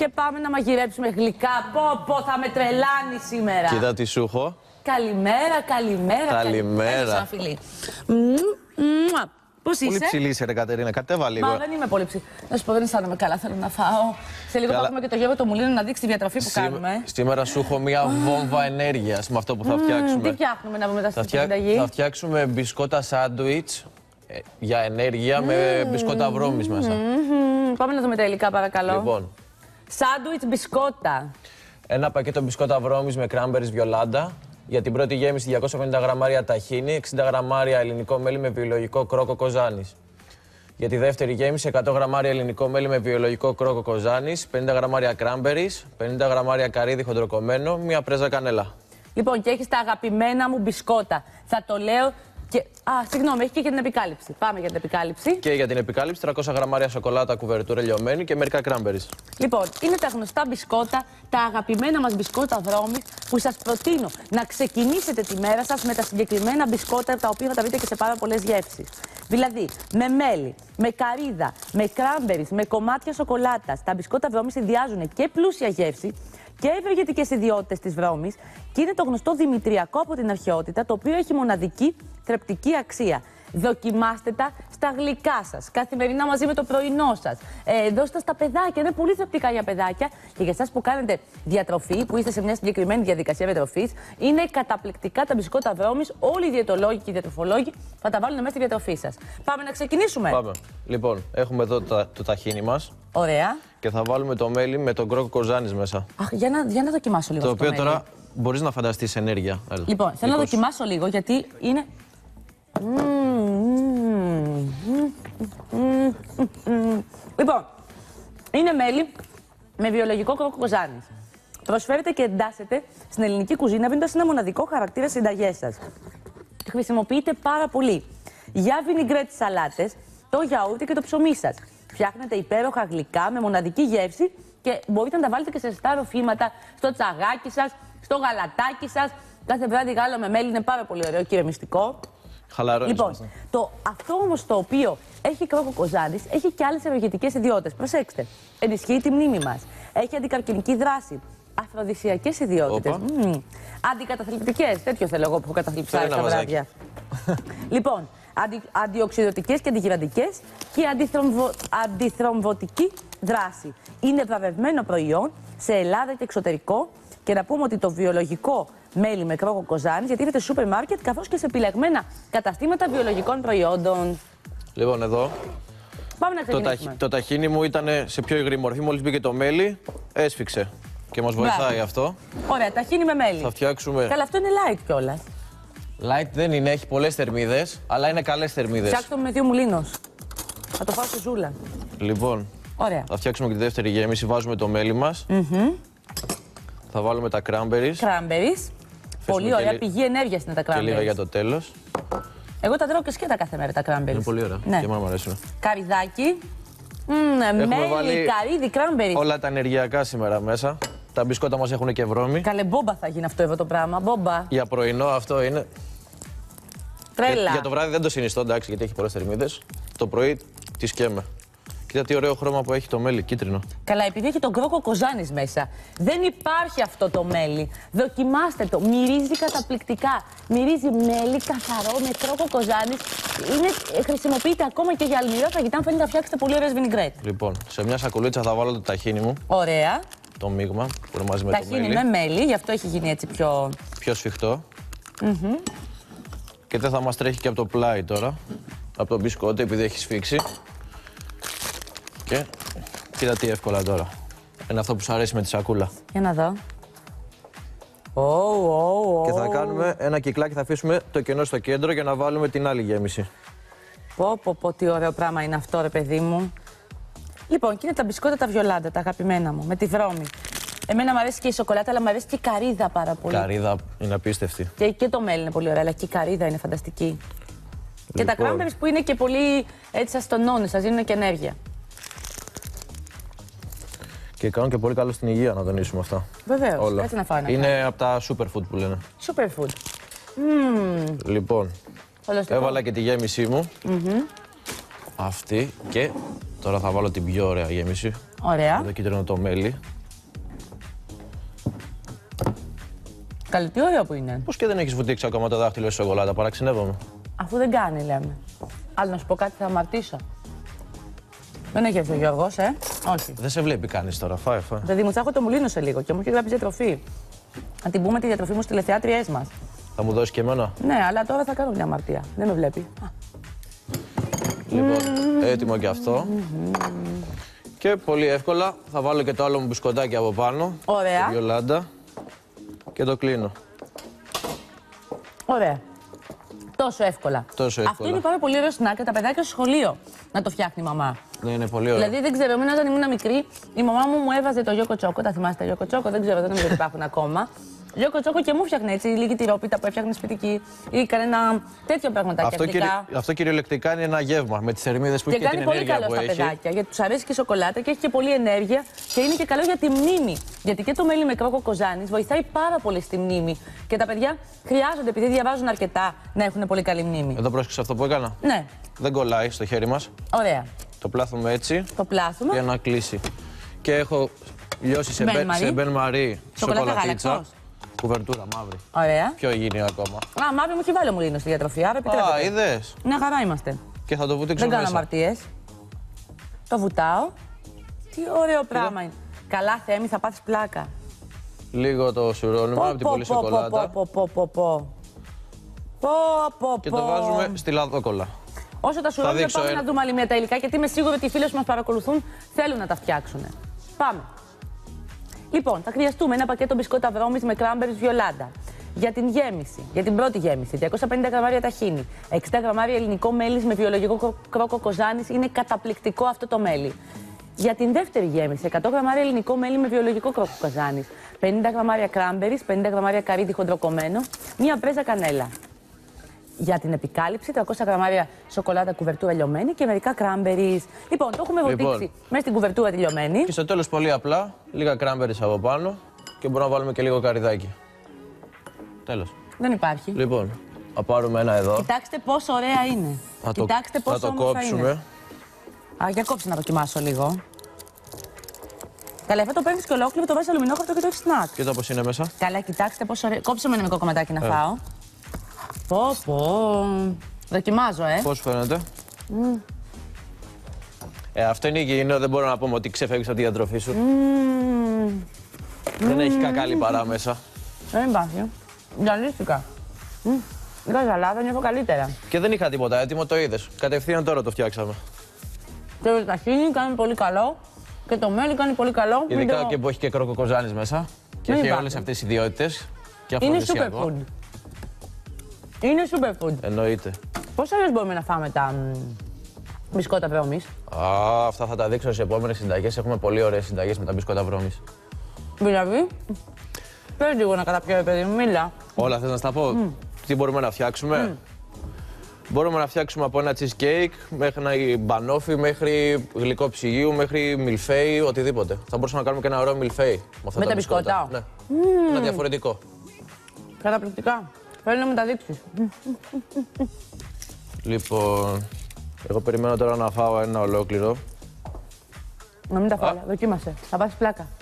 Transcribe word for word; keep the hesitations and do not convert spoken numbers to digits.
και πάμε να μαγειρέψουμε γλυκά. Πω, πω, θα με τρελάνει σήμερα. Κοίτα τι σου έχω. Καλημέρα, καλημέρα. Καλημέρα. Ένα φιλί. Πώς είσαι? Πολύ ψηλή είσαι, ρε Κατερίνα. Κατέβα λίγο. Μα δεν είμαι πολύ ψηλή. Να σου πω, δεν αισθάνομαι καλά. Θέλω να φάω. Σε λίγο Καλά. θα έχουμε και το Γιώργο το Μουλίνο να δείξει τη διατροφή που Σή... κάνουμε. Σήμερα σου έχω μία βόμβα ενέργειας με αυτό που θα φτιάξουμε. Τι φτιάχνουμε να πούμε μετά στη φτιά... συνταγή? Θα φτιάξουμε μπισκότα σάντουιτς ε, για ενέργεια mm. με μπισκότα βρώμης μέσα. Mm-hmm. Πάμε να δούμε τα υλικά, παρακαλώ. Λοιπόν. Σάντουιτς μπισκότα. Ένα πακέτο μπισκότα βρώμης με cranberries βιολάντα. Για την πρώτη γέμιση διακόσια πενήντα γραμμάρια ταχίνι, εξήντα γραμμάρια ελληνικό μέλι με βιολογικό κρόκο κοζάνης. Για τη δεύτερη γέμιση εκατό γραμμάρια ελληνικό μέλι με βιολογικό κρόκο κοζάνης, πενήντα γραμμάρια cranberries, πενήντα γραμμάρια καρύδι χοντροκομμένο, μία πρέζα κανέλα. Λοιπόν, και έχεις τα αγαπημένα μου μπισκότα. Θα το λέω και... Α, συγγνώμη, έχει και για την επικάλυψη. Πάμε για την επικάλυψη. Και για την επικάλυψη τριακόσια γραμμάρια σοκολάτα κουβερτούρα λιωμένη και μερικά cranberries. Λοιπόν, είναι τα γνωστά μπισκότα, τα αγαπημένα μας μπισκότα βρώμης, που σας προτείνω να ξεκινήσετε τη μέρα σας με τα συγκεκριμένα μπισκότα, τα οποία θα τα βρείτε και σε πάρα πολλές γεύσεις. Δηλαδή, με μέλι, με καρύδα, με cranberries, με κομμάτια σοκολάτας. Τα μπισκότα βρώμης συνδυάζουν και πλούσια γεύση και ευεργετικές ιδιότητες της βρώμης και είναι το γνωστό δημητριακό από την αρχαιότητα, το οποίο έχει μοναδική θρεπτική αξία. Δοκιμάστε τα στα γλυκά σας, καθημερινά μαζί με το πρωινό σας. Ε, δώστε τα στα παιδάκια, είναι πολύ θρεπτικά για παιδάκια. Και για εσάς που κάνετε διατροφή, που είστε σε μια συγκεκριμένη διαδικασία διατροφής, είναι καταπληκτικά τα μπισκότα βρώμης. Όλοι οι διαιτολόγοι και οι διατροφολόγοι θα τα βάλουν μέσα στη διατροφή σας. Πάμε να ξεκινήσουμε. Πάμε. Λοιπόν, έχουμε εδώ το, το ταχίνι μας. Ωραία. Και θα βάλουμε το μέλι με τον κρόκο κοζάνης μέσα. Αχ, για να, για να δοκιμάσω λίγο. Το αυτό οποίο το τώρα μπορείς να φανταστείς ενέργεια. Έλα. Λοιπόν, θέλω να δοκιμάσω λίγο γιατί είναι. Λοιπόν, είναι μέλι με βιολογικό κρόκο κοζάνης. Προσφέρεται και εντάσσεται στην ελληνική κουζίνα, δίνοντας ένα μοναδικό χαρακτήρα στις συνταγές σας. Χρησιμοποιείται πάρα πολύ για βινιγκρέτ σαλάτες, το γιαούρτι και το ψωμί σας. Φτιάχνετε υπέροχα γλυκά με μοναδική γεύση και μπορείτε να τα βάλετε και σε ζεστά ροφήματα, στο τσαγάκι σας, στο γαλατάκι σας. Κάθε βράδυ γάλα με μέλι είναι πάρα πολύ ωραίο και ηρεμιστικό. Χαλαρό. Λοιπόν, το, αυτό όμως το οποίο έχει κρόκο κοζάνης έχει και άλλες ευεργετικές ιδιότητες. Προσέξτε. Ενισχύει τη μνήμη μας. Έχει αντικαρκινική δράση. Αφροδισιακές ιδιότητες. Mm. Αντικαταθλιπτικές. Τέτοιο θέλω εγώ που έχω καταθλιψάρει τα βράδια. Λοιπόν, αντι, αντιοξυδοτικές και αντιγυραντικές και αντιθρομβο, αντιθρομβωτική δράση. Είναι βραβευμένο προϊόν σε Ελλάδα και εξωτερικό. Και να πούμε ότι το βιολογικό μέλι με κρόκο κοζάνης διατίθεται σε σούπερ μάρκετ καθώς και σε επιλεγμένα καταστήματα βιολογικών προϊόντων. Λοιπόν, εδώ. Πάμε να το, ταχ, το ταχίνι μου ήταν σε πιο υγρή μορφή. Μόλις μπήκε το μέλι, έσφιξε. Και μας βοηθάει Μπράβο. αυτό. Ωραία, ταχίνι με μέλι. Θα φτιάξουμε. Καλά, αυτό είναι light κιόλας. Light δεν είναι, έχει πολλές θερμίδες, αλλά είναι καλές θερμίδες. Φτιάξτε με δύο μουλίνος. Θα το φάω στη ζούλα. Λοιπόν, Ωραία. Θα φτιάξουμε και τη δεύτερη γέμιση. Βάζουμε το μέλι μας. Mm-hmm. Θα βάλουμε τα cranberries. Cranberries. Πολύ ωραία, πηγή ενέργειας είναι τα cranberries. Και λίγα για το τέλος. Εγώ τα τρώω και σκέτα κάθε μέρα τα cranberries. Είναι πολύ ωραία. Ναι. Και εμένα μου αρέσουν. Καρυδάκι. Mm, μέλι, βάλει καρύδι, cranberries. Όλα τα ενεργειακά σήμερα μέσα. Τα μπισκότα μας έχουν και βρώμη. Καλέ, μπόμπα θα γίνει αυτό εδώ το πράγμα. Μπόμπα. Για πρωινό αυτό είναι. Τρέλα. Για, για το βράδυ δεν το συνιστώ, εντάξει, γιατί έχει πολλές θερμίδες. Το πρωί τη σκέμε. Κοίτα τι ωραίο χρώμα που έχει το μέλι, κίτρινο. Καλά, επειδή έχει τον κρόκο κοζάνης μέσα. Δεν υπάρχει αυτό το μέλι. Δοκιμάστε το. Μυρίζει καταπληκτικά. Μυρίζει μέλι καθαρό με κρόκο κοζάνης. Είναι, χρησιμοποιείται ακόμα και για αλμυρά φαγητά. Αν θέλετε να φτιάξετε πολύ ωραίες βινιγκρέτ. Λοιπόν, σε μια σακουλίτσα θα βάλω το ταχίνι μου. Ωραία. Το μείγμα που είναι μαζί με ταχίνι το μέλι. με μέλι, γι' αυτό έχει γίνει έτσι πιο. Πιο σφιχτό. Mm-hmm. Και δεν θα μας τρέχει και από το πλάι τώρα. Από το μπισκότι, επειδή έχει σφίξει. Και κοίτα τι εύκολα τώρα. Είναι αυτό που σου αρέσει με τη σακούλα. Για να δω. Oh, oh, oh. Και θα κάνουμε ένα κυκλάκι, θα αφήσουμε το κενό στο κέντρο για να βάλουμε την άλλη γέμιση. Πω, πω, πω, τι ωραίο πράγμα είναι αυτό, ρε παιδί μου. Λοιπόν, και είναι τα μπισκότα τα βιολάντα, τα αγαπημένα μου, με τη βρώμη. Εμένα μου αρέσει και η σοκολάτα, αλλά μου αρέσει και η καρύδα πάρα πολύ. Καρύδα είναι απίστευτη. Και, και το μέλι είναι πολύ ωραία, αλλά και η καρύδα είναι φανταστική. Λοιπόν. Και τα cranberries που είναι και πολύ έτσι σας τονώνουν, σας δίνουν και ενέργεια. Και κάνουν και πολύ καλό στην υγεία να τονίσουμε αυτά. Βεβαίως, έτσι να φάνε. Είναι από τα superfood που λένε. Superfood. Mm. Λοιπόν, Ολοστικό. Έβαλα και τη γέμισή μου. Mm-hmm. Αυτή και τώρα θα βάλω την πιο ωραία γέμιση. Ωραία. Το κίτρινο το μέλι. Καλή, τι ωραίο που είναι. Πώς και δεν έχεις βουτήξει ακόμα το δάχτυλο στη σοκολάτα, παραξενεύομαι. Αφού δεν κάνει, λέμε. Αλλά να σου πω κάτι, θα αμαρτήσω. Δεν έχει έρθει ο Γιώργος, ε. Όχι. Δεν σε βλέπει κανείς τώρα, φάε, φάε. Δηλαδή μου τσάχω το μουλίνο σε λίγο και μου έχει γράψει διατροφή. Να την πούμε τη διατροφή μου στις τηλεθεάτριές μας. Θα μου δώσει και εμένα. Ναι, αλλά τώρα θα κάνω μια αμαρτία. Δεν με βλέπει. Λοιπόν, έτοιμο και αυτό. Και πολύ εύκολα θα βάλω και το άλλο μου μπισκοτάκι από πάνω. Ωραία. Το Βιολάντα. Και το κλείνω. Ωραία. Τόσο εύκολα. Τόσο εύκολα. Αυτό είναι πάρα πολύ ωραίο σνακ και τα παιδάκια στο σχολείο να το φτιάχνει η μαμά. Ναι, είναι πολύ ωραίο. Δηλαδή δεν ξέρω, εμένα όταν ήμουν μικρή, η μαμά μου μου έβαζε το γιόκο τσόκο. Τα θυμάστε, γιόκο τσόκο, δεν ξέρω, δεν νομίζω ότι υπάρχουν ακόμα. Γιόκο τσόκο και μου φτιάχνε έτσι λίγη τυρόπιτα που έφτιαχνε σπιτική ή κανένα τέτοιο πραγματάκι. Αυτό, κυριο... αυτό κυριολεκτικά είναι ένα γεύμα με τις θερμίδες που και έχει και την ενέργεια που έχει. Και κάνει πολύ καλό στα παιδάκια, γιατί τους αρέσει και η σοκολάτα και έχει και πολλή ενέργεια και είναι και καλό για τη μνήμη. Γιατί και το μέλι με κρόκο κοζάνης βοηθάει πάρα πολύ στη μνήμη. Και τα παιδιά χρειάζονται, επειδή διαβάζουν αρκετά, να έχουν πολύ καλή μνήμη. Εδώ πρόσεξε αυτό που έκανα. Ναι. Δεν κολλάει στο χέρι μας. Ωραία. Το πλάθουμε έτσι. Το πλάθουμε. Για να κλείσει. Και έχω λιώσει σε μπεν, σε μπεν μαρί σοκολατίτσα. Κουβερτούρα μαύρη. Ωραία. Πιο υγιεινή ακόμα. Α, μαύρη μου έχει βάλει ο Μουλίνος στη διατροφή, άρα επιτρέπεται. Α, είδες. Μια χαρά είμαστε. Και θα το βουτήξω Δεν μέσα. κάνω αμαρτίες. Το βουτάω. Τι ωραίο πράγμα είναι. Καλά, Θέμη, θα πάθεις πλάκα. Λίγο το σουρώνουμε από την πολύ σοκολάτα. Πω, πω, πω, πω. Πω, πω, Και το βάζουμε στη λαδόκολλα. Όσο τα σουρώνουμε, πάμε ένα... να δούμε άλλη μια τα υλικά, γιατί είμαι σίγουρη ότι οι φίλοι που μας παρακολουθούν θέλουν να τα φτιάξουν. Πάμε. Λοιπόν, θα χρειαστούμε ένα πακέτο μπισκότα βρώμης με κράμπερις βιολάντα. Για την γέμιση, για την πρώτη γέμιση, διακόσια πενήντα γραμμάρια ταχίνι, εξήντα γραμμάρια ελληνικό μέλι με βιολογικό κρόκο κοζάνης, είναι καταπληκτικό αυτό το μέλι. Για την δεύτερη γέμιση, εκατό γραμμάρια ελληνικό μέλι με βιολογικό κρόκο κοζάνης, πενήντα γραμμάρια κράμπερις, πενήντα γραμμάρια καρύδι χοντροκομμένο, μία πρέζα κανέλα. Για την επικάλυψη, τριακόσια γραμμάρια σοκολάτα κουβερτούρα λιωμένη και μερικά κράμπερις. Λοιπόν, το έχουμε λοιπόν, βοτήξει μέσα στην κουβερτούρα τη λιωμένη. Και στο τέλος, πολύ απλά, λίγα κράμπερις από πάνω και μπορούμε να βάλουμε και λίγο καρυδάκι. Τέλος. Δεν υπάρχει. Λοιπόν, θα πάρουμε ένα εδώ. Κοιτάξτε πόσο ωραία είναι. Θα το, Κοιτάξτε πόσο θα το όμορφα κόψουμε. Είναι. Α, για κόψε να δοκιμάσω λίγο. Καλά, αυτό το παίρνεις και ολόκληρο, το βάζεις αλουμινόχαρτο και το έχεις σνακ. Κοίτα πώς είναι μέσα. Καλά, κοιτάξτε πόσο ωραία. Κόψε με ένα μικρό κομματάκι να ε. φάω. Πω, πω. Δοκιμάζω, ε. Πώς φαίνεται. Mm. Ε, αυτό είναι υγιεινό, δεν μπορώ να πούμε ότι ξεφεύγεις από τη διατροφή σου. Mm. Δεν mm. έχει κακά λιπαρά μέσα. Δεν υπάρχει. Διαλύστηκα. Mm. Είχα ζαλάδα, νιώθω καλύτερα. Και δεν είχα τίποτα έτοιμο, το είδες. Κατευθείαν τώρα το φτιάξαμε. Και το ταχίνι κάνει πολύ καλό. Και το μέλι κάνει πολύ καλό. Ειδικά το... και που έχει και κρόκο κοζάνης μέσα. Και έχει όλες αυτές τις ιδιότητες. Και είναι αφροδισιακό. superfood. Είναι superfood. Εννοείται. Πόσα ώρες μπορούμε να φάμε τα μπισκότα βρώμης? Α, αυτά θα τα δείξω στις επόμενες συνταγές. Έχουμε πολύ ωραίες συνταγές με τα μπισκότα βρώμης. Δηλαδή, πες λίγο να καταπιώ, παιδί μου, μίλα. Όλα θες να στα πω. Mm. Τι μπορούμε να φτιάξουμε. Mm. Μπορούμε να φτιάξουμε από ένα cheesecake μέχρι ένα μπανόφι, μέχρι γλυκό ψυγείου, μέχρι μιλφέι, οτιδήποτε. Θα μπορούσαμε να κάνουμε και ένα ωραίο μιλφέι με αυτά με τα, τα μπισκότα. Ναι. Mm. Ένα διαφορετικό. Καταπληκτικά. Θέλω να μου τα δείξεις. Λοιπόν, εγώ περιμένω τώρα να φάω ένα ολόκληρο. Να μην τα φάω, δοκίμασε. Θα πας πλάκα.